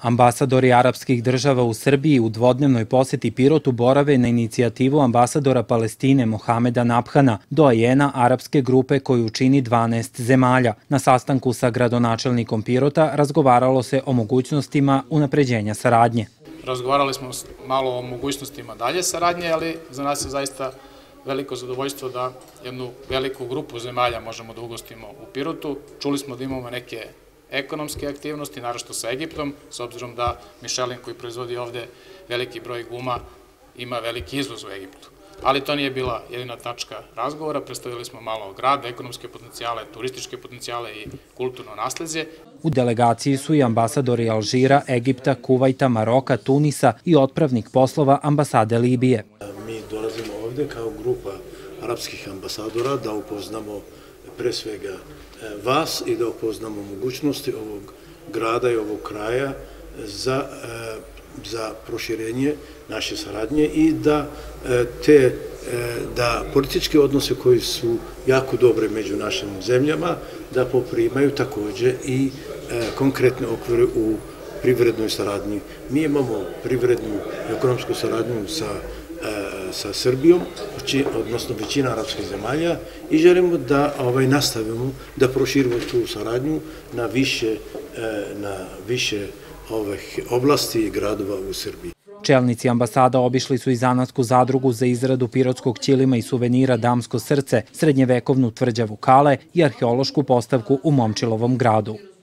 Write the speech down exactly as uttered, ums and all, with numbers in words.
Ambasadori arapskih država u Srbiji u dvodnevnoj poseti Pirotu borave na inicijativu ambasadora Palestine Mohameda Nabhana, doajena arapske grupe koju čini dvanaest zemalja. Na sastanku sa gradonačelnikom Pirota razgovaralo se o mogućnostima unapređenja saradnje. Razgovarali smo malo o mogućnostima dalje saradnje, ali za nas je zaista veliko zadovoljstvo da jednu veliku grupu zemalja možemo da ugostimo u Pirotu. Čuli smo da imamo neke ekonomske aktivnosti, naročito sa Egiptom, s obzirom da Michelin koji proizvodi ovde veliki broj guma ima veliki izvoz u Egiptu. Ali to nije bila jedina tačka razgovora, predstavili smo malo grad, ekonomske potencijale, turističke potencijale i kulturno nasleđe. U delegaciji su i ambasadori Alžira, Egipta, Kuvajta, Maroka, Tunisa i otpravnik poslova ambasade Libije. Mi dolazimo ovde kao grupa arapskih ambasadora da upoznamo pre svega vas i da upoznamo mogućnosti ovog grada i ovog kraja za, za proširenje naše saradnje i da te da političke odnose koji su jako dobre među našim zemljama da poprimaju takođe i konkretne okvire u privrednoj saradnji. Mi imamo privrednu i ekonomsku saradnju sa sa Srbijom, odnosno većina arapskih zemalja, i želimo da ovaj, nastavimo da proširimo tu saradnju na više, na više ovih oblasti i gradova u Srbiji. Čelnici ambasada obišli su i zanatsku zadrugu za izradu pirotskog ćilima i suvenira Damsko srce, srednjevekovnu tvrđavu Kale i arheološku postavku u Momčilovom gradu.